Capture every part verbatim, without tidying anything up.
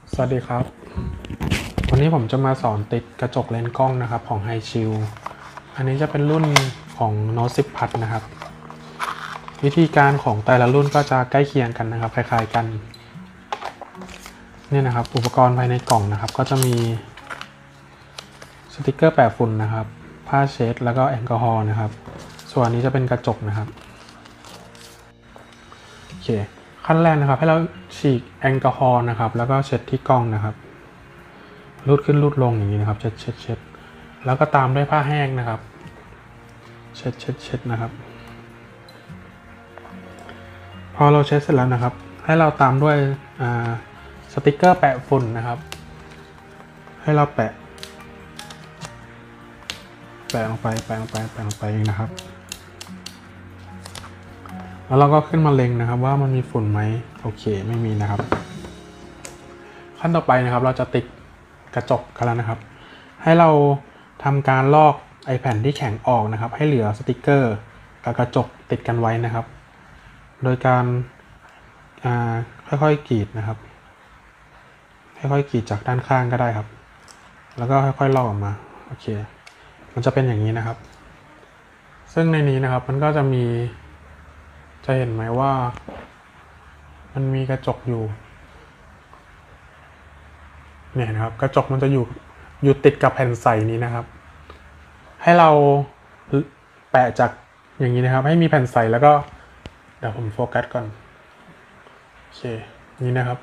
สวัสดีครับวันนี้ผมจะมาสอนติดกระจกเลนส์กล้องนะครับของ HiShield อันนี้จะเป็นรุ่นของ โน้ต สิบ พัทนะครับวิธีการของแต่ละรุ่นก็จะใกล้เคียงกันนะครับคล้ายๆกันนี่นะครับอุปกรณ์ภายในกล่องนะครับก็จะมีสติกเกอร์แปะฝุ่นนะครับผ้าเช็ดแล้วก็แอลกอฮอล์นะครับส่วนนี้จะเป็นกระจกนะครับโอเคขั้นแรกนะครับให้เราฉีกแอลกอฮอล์นะครับแล้วก็เช็ดที่กล้องนะครับรูดขึ้นรูดลงอย่างนี้นะครับเช็ดเช็ดเช็ดแล้วก็ตามด้วยผ้าแห้งนะครับเช็ดเช็ดเช็ดนะครับพอเราเช็ดเสร็จแล้วนะครับให้เราตามด้วยสติกเกอร์แปะฝุ่นนะครับให้เราแปะแปะลงไปแปะลงไปแปะลงไปเองนะครับแล้วเราก็ขึ้นมาเล็งนะครับว่ามันมีฝุ่นไหมโอเคไม่มีนะครับขั้นต่อไปนะครับเราจะติดกระจกกันแล้วนะครับให้เราทำการลอกไอแผ่นที่แข็งออกนะครับให้เหลือสติกเกอร์กับกระจกติดกันไว้นะครับโดยการค่อยๆกรีดนะครับค่อยๆกรีดจากด้านข้างก็ได้ครับแล้วก็ค่อยๆลอกออกมาโอเคมันจะเป็นอย่างนี้นะครับซึ่งในนี้นะครับมันก็จะมีจะเห็นไหมว่ามันมีกระจกอยู่เนี่ยนะครับกระจกมันจะอยู่อยู่ติดกับแผ่นใสนี้นะครับให้เราแปะจากอย่างนี้นะครับให้มีแผ่นใสแล้วก็เดี๋ยวผมโฟกัสก่อนโอเคนี่นะครับ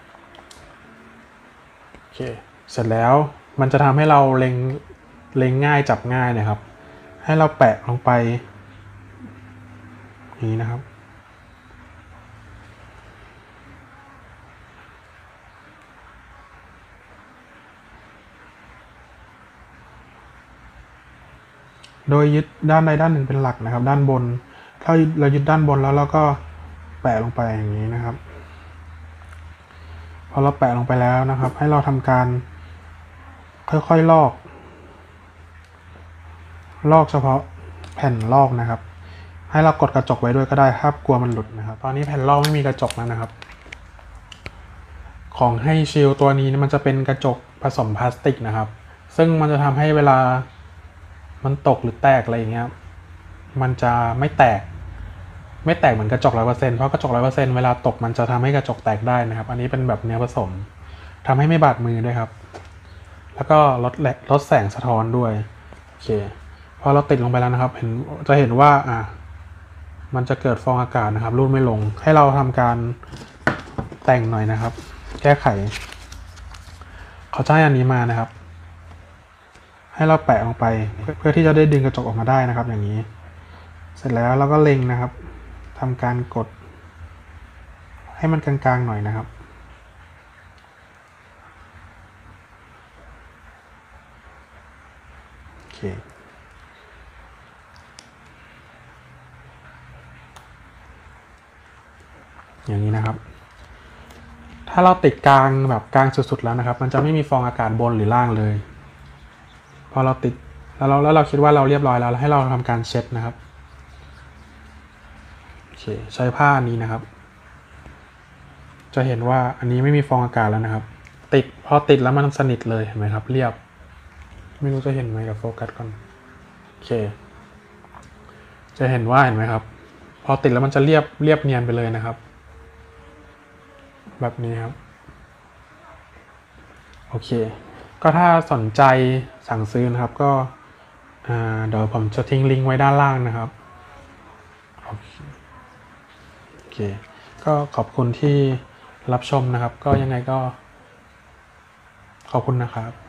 โอเคเสร็จแล้วมันจะทำให้เราเล็งเล็งง่ายจับง่ายนะครับให้เราแปะลงไปอย่างนี้นะครับโดยยึดด้านใดด้านหนึ่งเป็นหลักนะครับด้านบนถ้าเรายึดด้านบนแล้วเราก็แปะลงไปอย่างนี้นะครับพอเราแปะลงไปแล้วนะครับให้เราทำการค่อยๆลอกลอกเฉพาะแผ่นลอกนะครับให้เรากดกระจกไว้ด้วยก็ได้ครับกลัวมันหลุดนะครับตอนนี้แผ่นลอกไม่มีกระจกแล้วนะครับของHiShieldตัวนี้มันจะเป็นกระจกผสมพลาสติกนะครับซึ่งมันจะทำให้เวลามันตกหรือแตกอะไรอย่างเงี้ยมันจะไม่แตกไม่แตกเหมือนกระจก ร้อยเปอร์เซ็นต์ เพราะกระจก ร้อยเปอร์เซ็นต์ เวลาตกมันจะทำให้กระจกแตกได้นะครับอันนี้เป็นแบบเนื้อผสมทำให้ไม่บาดมือด้วยครับแล้วก็ลดลดแสงสะท้อนด้วยโอเคพอเราติดลงไปแล้วนะครับเห็นจะเห็นว่าอ่ะมันจะเกิดฟองอากาศนะครับรูดไม่ลงให้เราทำการแต่งหน่อยนะครับแก้ไขเขาใช้อันนี้มานะครับให้เราแปะลงไปเพื่อที่จะได้ดึงกระจกออกมาได้นะครับอย่างนี้เสร็จแล้วเราก็เล็งนะครับทำการกดให้มันกลางๆหน่อยนะครับโอเคอย่างนี้นะครับถ้าเราติดกลางแบบกลางสุดๆแล้วนะครับมันจะไม่มีฟองอากาศบนหรือล่างเลยพอเราติดแล้วเราแล้วเราคิดว่าเราเรียบร้อยแล้วให้เราทำการเช็ดนะครับโอเคใช้ผ้านี้นะครับจะเห็นว่าอันนี้ไม่มีฟองอากาศแล้วนะครับติดพอติดแล้วมันสนิทเลยเห็นไหมครับเรียบไม่รู้จะเห็นไหมกับโฟกัสก่อนโอเคจะเห็นว่าเห็นไหมครับพอติดแล้วมันจะเรียบเรียบเนียนไปเลยนะครับแบบนี้ครับโอเคก็ถ้าสนใจสั่งซื้อนะครับก็เดี๋ยวผมจะทิ้งลิงก์ไว้ด้านล่างนะครับโอเคโอเคก็ขอบคุณที่รับชมนะครับก็ยังไงก็ขอบคุณนะครับ